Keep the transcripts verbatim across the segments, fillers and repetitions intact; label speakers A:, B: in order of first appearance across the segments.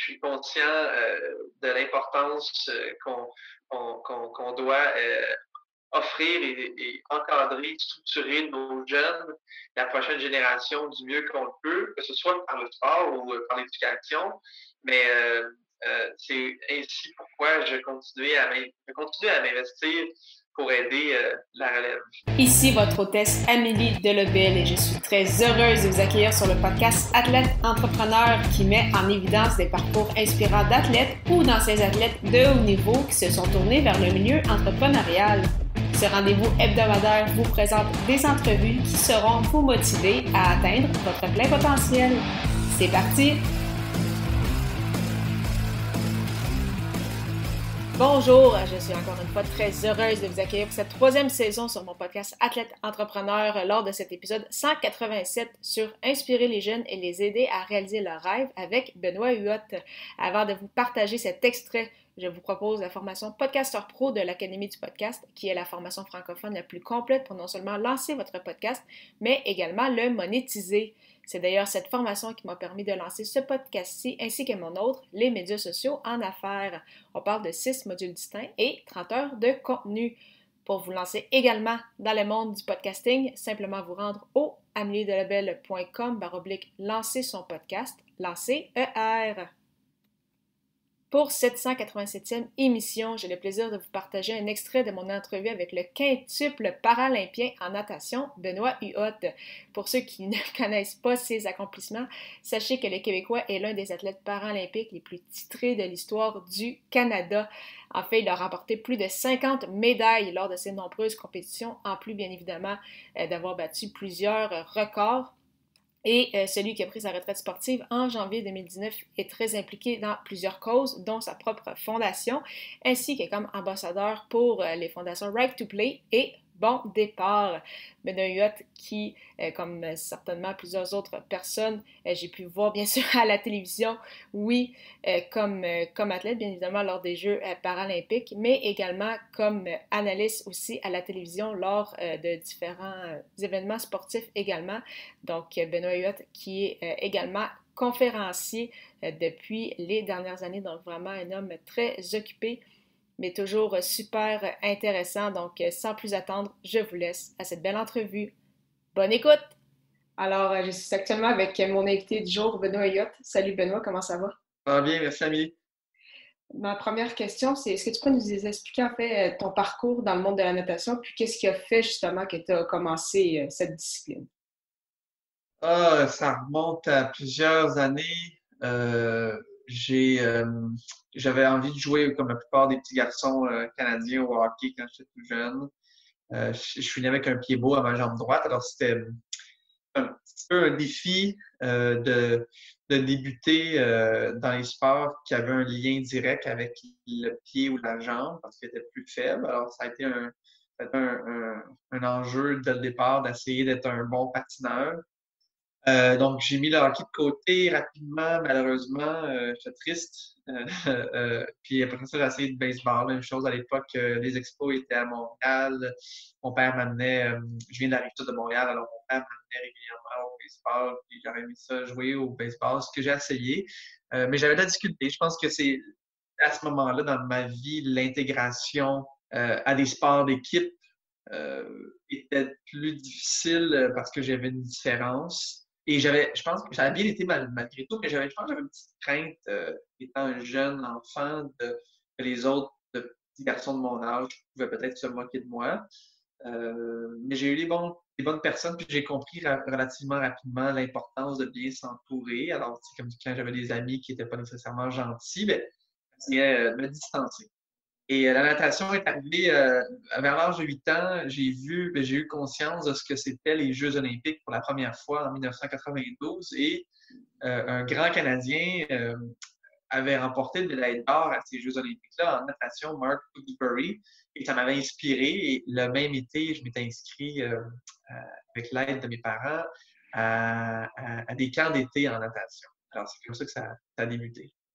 A: suis conscient euh, de l'importance euh, qu'on qu'on qu'on qu'on doit euh, offrir et, et encadrer, structurer nos jeunes, la prochaine génération du mieux qu'on le peut, que ce soit par le sport ou euh, par l'éducation. Mais euh, euh, c'est ainsi pourquoi je continue à m'in- je continue à m'investir pour aider euh, la relève.
B: Ici votre hôtesse Amélie Delobel et je suis très heureuse de vous accueillir sur le podcast Athlète Entrepreneur qui met en évidence des parcours inspirants d'athlètes ou d'anciens athlètes de haut niveau qui se sont tournés vers le milieu entrepreneurial. Ce rendez-vous hebdomadaire vous présente des entrevues qui seront vous motiver à atteindre votre plein potentiel. C'est parti! Bonjour, je suis encore une fois très heureuse de vous accueillir pour cette troisième saison sur mon podcast Athlète Entrepreneur lors de cet épisode cent quatre-vingt-sept sur inspirer les jeunes et les aider à réaliser leurs rêves avec Benoît Huot. Avant de vous partager cet extrait, je vous propose la formation Podcaster Pro de l'Académie du podcast, qui est la formation francophone la plus complète pour non seulement lancer votre podcast, mais également le monétiser. C'est d'ailleurs cette formation qui m'a permis de lancer ce podcast-ci ainsi que mon autre, les médias sociaux en affaires. On parle de six modules distincts et trente heures de contenu. Pour vous lancer également dans le monde du podcasting, simplement vous rendre au ameliedelobel point com baroblique lancer son podcast, lancer E R. Pour cette cent quatre-vingt-septième émission, j'ai le plaisir de vous partager un extrait de mon entrevue avec le quintuple paralympien en natation, Benoît Huot. Pour ceux qui ne connaissent pas ses accomplissements, sachez que le Québécois est l'un des athlètes paralympiques les plus titrés de l'histoire du Canada. En fait, il a remporté plus de cinquante médailles lors de ses nombreuses compétitions, en plus bien évidemment d'avoir battu plusieurs records. Et euh, celui qui a pris sa retraite sportive en janvier deux mille dix-neuf est très impliqué dans plusieurs causes, dont sa propre fondation, ainsi que comme ambassadeur pour euh, les fondations Right to Play et Bon Départ. Benoît Huot qui, euh, comme euh, certainement plusieurs autres personnes, euh, j'ai pu voir bien sûr à la télévision, oui, euh, comme, euh, comme athlète bien évidemment lors des Jeux euh, paralympiques, mais également comme euh, analyste aussi à la télévision lors euh, de différents euh, événements sportifs également. Donc Benoît Huot qui est euh, également conférencier euh, depuis les dernières années, donc vraiment un homme très occupé, mais toujours super intéressant. Donc, sans plus attendre, je vous laisse à cette belle entrevue. Bonne écoute! Alors, je suis actuellement avec mon invité du jour, Benoît Huot. Salut Benoît, comment ça va?
A: Ça va bien, merci Amélie.
B: Ma première question, c'est est-ce que tu peux nous expliquer en fait ton parcours dans le monde de la natation, puis qu'est-ce qui a fait justement que tu as commencé cette discipline?
A: Ah, ça remonte à plusieurs années. Euh, j'ai, euh, j'avais envie de jouer comme la plupart des petits garçons euh, canadiens au hockey quand j'étais plus jeune. Euh, je, je suis né avec un pied beau à ma jambe droite, alors c'était un petit peu un défi euh, de, de débuter euh, dans les sports qui avaient un lien direct avec le pied ou la jambe parce qu'il était plus faible. Alors, ça a été un, ça a été un, un, un enjeu dès le départ d'essayer d'être un bon patineur. Euh, donc, j'ai mis le hockey de côté rapidement, malheureusement. Euh, j'étais triste. Euh, euh, puis après ça, j'ai essayé de baseball. Même chose à l'époque, euh, les expos étaient à Montréal. Mon père m'amenait, euh, je viens de la Rive-Sud de Montréal, alors mon père m'amenait régulièrement au baseball. Puis j'aurais aimé ça jouer au baseball, ce que j'ai essayé. Euh, mais j'avais de la difficulté. Je pense que c'est à ce moment-là dans ma vie, l'intégration euh, à des sports d'équipe euh, était plus difficile euh, parce que j'avais une différence. Et j'avais, je pense que ça a bien été mal, malgré tout, mais j'avais, je pense que j'avais une petite crainte, euh, étant un jeune enfant, de, que les autres de petits garçons de mon âge pouvaient peut-être se moquer de moi. Euh, mais j'ai eu les, bons, les bonnes personnes, puis j'ai compris ra- relativement rapidement l'importance de bien s'entourer. Alors, c'est comme quand j'avais des amis qui n'étaient pas nécessairement gentils, ben, j'essayais de me distancer. Et euh, la natation est arrivée euh, vers l'âge de huit ans. J'ai vu, ben, j'ai eu conscience de ce que c'était les Jeux olympiques pour la première fois en mille neuf cent quatre-vingt-douze et euh, un grand Canadien euh, avait remporté une médaille d'or à ces Jeux olympiques-là en natation, Mark Tewksbury, et ça m'avait inspiré. Et le même été, je m'étais inscrit euh, avec l'aide de mes parents à, à, à des camps d'été en natation. Alors, c'est comme ça que ça, ça a débuté.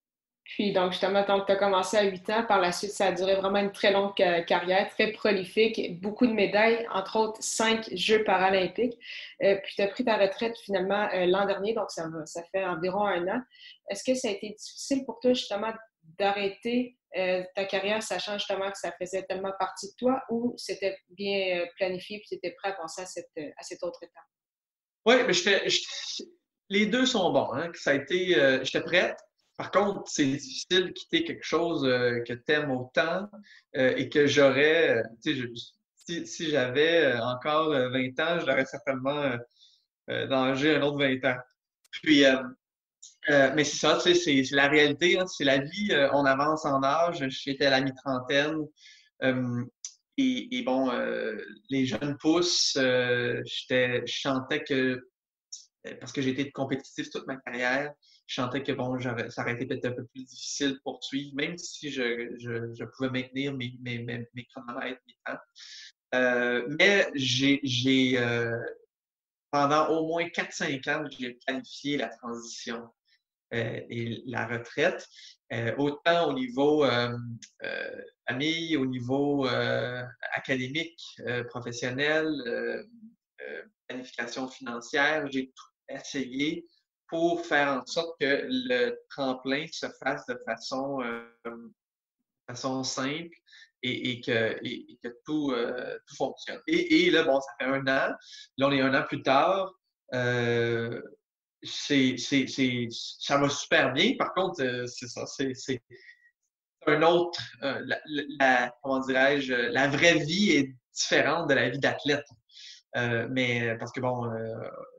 B: Puis donc justement, donc tu as commencé à huit ans, par la suite, ça a duré vraiment une très longue ca- carrière, très prolifique, beaucoup de médailles, entre autres cinq Jeux paralympiques. Euh, puis tu as pris ta retraite finalement euh, l'an dernier, donc ça, va- ça fait environ un an. Est-ce que ça a été difficile pour toi justement d'arrêter euh, ta carrière, sachant justement que ça faisait tellement partie de toi, ou c'était bien euh, planifié puis tu étais prêt à penser à cette, à cette autre étape?
A: Oui, mais j'étais, j'étais- les deux sont bons, hein. Ça a été, euh, j'étais prête. Par contre, c'est difficile de quitter quelque chose euh, que tu aimes autant euh, et que j'aurais, euh, tu sais, je- si, si j'avais euh, encore euh, vingt ans, je l'aurais certainement euh, euh, d'engager un autre vingt ans. Puis, euh, euh, mais c'est ça, tu sais, c'est c'est la réalité, hein, c'est la vie. Euh, on avance en âge. J'étais à la mi-trentaine. Euh, et, et bon, euh, les jeunes poussent. Euh, j'étais, je sentais que euh, parce que j'ai été compétitif toute ma carrière, je sentais que bon, j'aurais- ça aurait été peut-être un peu plus difficile de poursuivre, même si je, je, je pouvais maintenir mes, mes, mes, mes chronomètres, mes temps. Euh, mais j'ai, j'ai euh, pendant au moins quatre cinq ans, j'ai planifié la transition euh, et la retraite, euh, autant au niveau euh, euh, famille, au niveau euh, académique, euh, professionnel, euh, euh, planification financière. J'ai tout essayé pour faire en sorte que le tremplin se fasse de façon, euh, façon simple et, et que, et, et que tout, euh, tout fonctionne. Et, et, là, bon, ça fait un an. Là, on est un an plus tard. Euh, c'est, c'est, c'est, ça va super bien. Par contre, euh, c'est ça, c'est, c'est un autre, euh, la, la, comment dirais-je, la vraie vie est différente de la vie d'athlète. Euh, mais parce que bon, euh,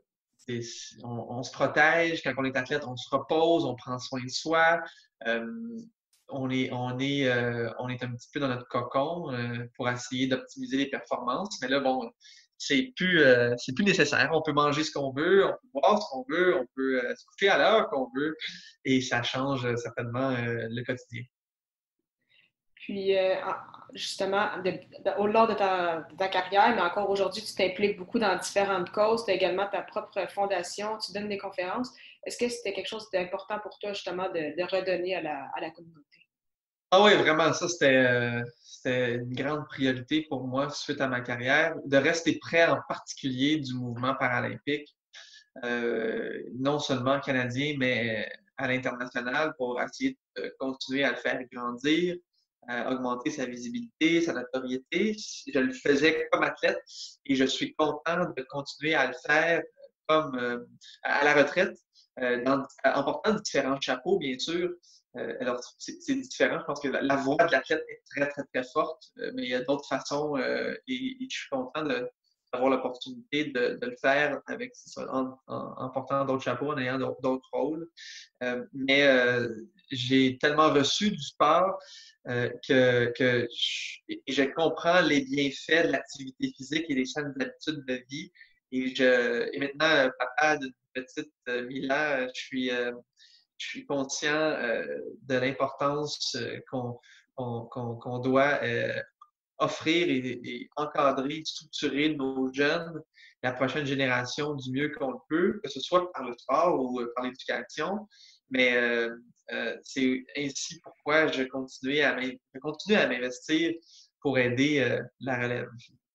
A: on, on, se protège quand on est athlète, on se repose, on prend soin de soi. Euh, on est, on est, euh, on est un petit peu dans notre cocon euh, pour essayer d'optimiser les performances. Mais là, bon, c'est plus, euh, c'est plus nécessaire. On peut manger ce qu'on veut, on peut boire ce qu'on veut, on peut euh, se coucher à l'heure qu'on veut, et ça change euh, certainement euh, le quotidien.
B: Puis, euh, justement, de, de, au-delà de ta, de ta, carrière, mais encore aujourd'hui, tu t'impliques beaucoup dans différentes causes. Tu as également ta propre fondation, tu donnes des conférences. Est-ce que c'était quelque chose d'important pour toi, justement, de, de redonner à la, à la communauté?
A: Ah oui, vraiment, ça, c'était euh, c'était une grande priorité pour moi suite à ma carrière, de rester près en particulier du mouvement paralympique, euh, non seulement canadien, mais à l'international pour essayer de continuer à le faire grandir, à augmenter sa visibilité, sa notoriété. Je le faisais comme athlète et je suis content de continuer à le faire comme euh, à la retraite, euh, dans, en portant différents chapeaux, bien sûr. Euh, alors, c'est différent. Je pense que la, la voix de l'athlète est très, très, très forte, euh, mais il y a d'autres façons euh, et, et, je suis content de, d'avoir l'opportunité de, de, le faire avec en, en, en portant d'autres chapeaux, en ayant d'autres rôles. Euh, mais euh, j'ai tellement reçu du sport euh, que, que je, et je comprends les bienfaits de l'activité physique et des saines habitudes de vie. Et, je, et maintenant, papa d'une petite euh, Mila, je suis, euh, je suis conscient euh, de l'importance euh, qu'on qu'on qu'on doit euh, offrir et, et, encadrer, structurer nos jeunes, la prochaine génération du mieux qu'on le peut, que ce soit par le sport ou euh, par l'éducation. Mais euh, euh, c'est ainsi pourquoi je continue à m'investir pour aider euh, la relève.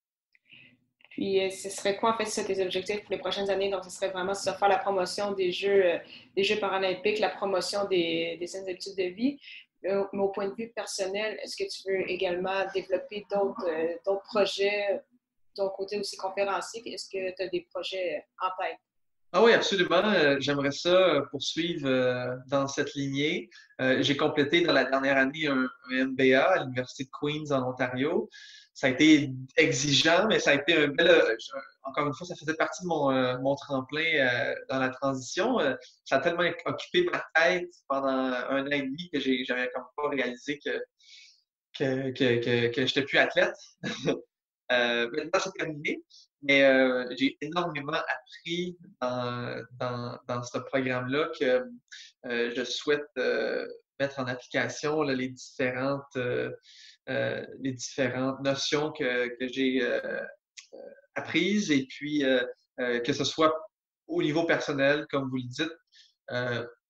B: Puis, euh, ce serait quoi, en fait, ça, tes objectifs pour les prochaines années? Donc, ce serait vraiment ça, faire la promotion des Jeux, euh, des Jeux paralympiques, la promotion des, des saines habitudes de vie. Euh, mais au point de vue personnel, est-ce que tu veux également développer d'autres euh, d'autres projets, ton côté aussi conférencier? Est-ce que tu as des projets en tête?
A: Ah oui, absolument. Euh, j'aimerais ça euh, poursuivre euh, dans cette lignée. Euh, j'ai complété dans la dernière année un, un M B A à l'Université de Queens en Ontario. Ça a été exigeant, mais ça a été un bel... euh, je- encore une fois, ça faisait partie de mon, euh, mon tremplin euh, dans la transition. Euh, ça a tellement occupé ma tête pendant un an et demi que j'ai, j'avais comme pas réalisé que, que, que, que, que j'étais plus athlète. Euh, maintenant, c'est terminé, mais euh, j'ai énormément appris dans, dans, dans ce programme-là que euh, je souhaite euh, mettre en application là, les différentes euh, euh, les différentes notions que, que j'ai euh, apprises et puis euh, euh, que ce soit au niveau personnel, comme vous le dites, euh,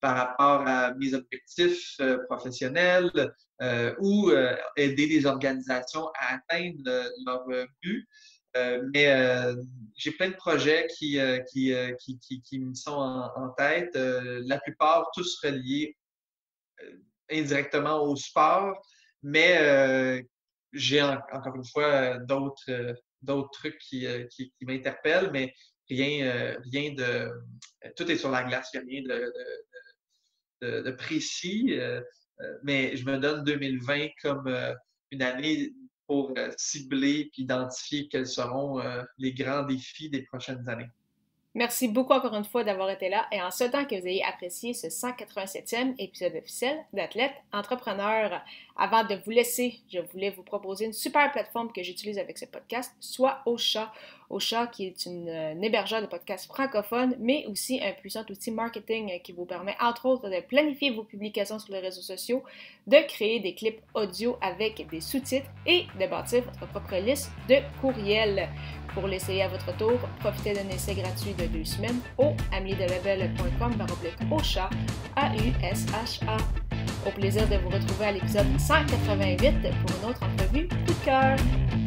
A: par rapport à mes objectifs euh, professionnels euh, ou euh, aider les organisations à atteindre euh, leurs buts. Euh, mais euh, j'ai plein de projets qui, euh, qui, euh, qui, qui, qui me sont en, en tête. Euh, la plupart, tous reliés euh, indirectement au sport, mais euh, j'ai en, encore une fois d'autres euh, d'autres trucs qui, euh, qui, qui m'interpellent, mais rien, euh, rien de. Tout est sur la glace, il n'y a rien de, de, de, de précis. Euh, euh, mais je me donne deux mille vingt comme euh, une année pour euh, cibler et identifier quels seront euh, les grands défis des prochaines années.
B: Merci beaucoup encore une fois d'avoir été là et en souhaitant que vous ayez apprécié ce cent quatre-vingt-septième épisode officiel d'Athlète Entrepreneur. Avant de vous laisser, je voulais vous proposer une super plateforme que j'utilise avec ce podcast, soit Ocha. Ocha qui est une, un hébergeur de podcasts francophones, mais aussi un puissant outil marketing qui vous permet entre autres de planifier vos publications sur les réseaux sociaux, de créer des clips audio avec des sous-titres et de bâtir votre propre liste de courriels. Pour l'essayer à votre tour, profitez d'un essai gratuit de deux semaines au amelie de label point com baroblique Ocha, A U S H A. Au plaisir de vous retrouver à l'épisode cent quatre-vingt-huit pour une autre entrevue coup de cœur.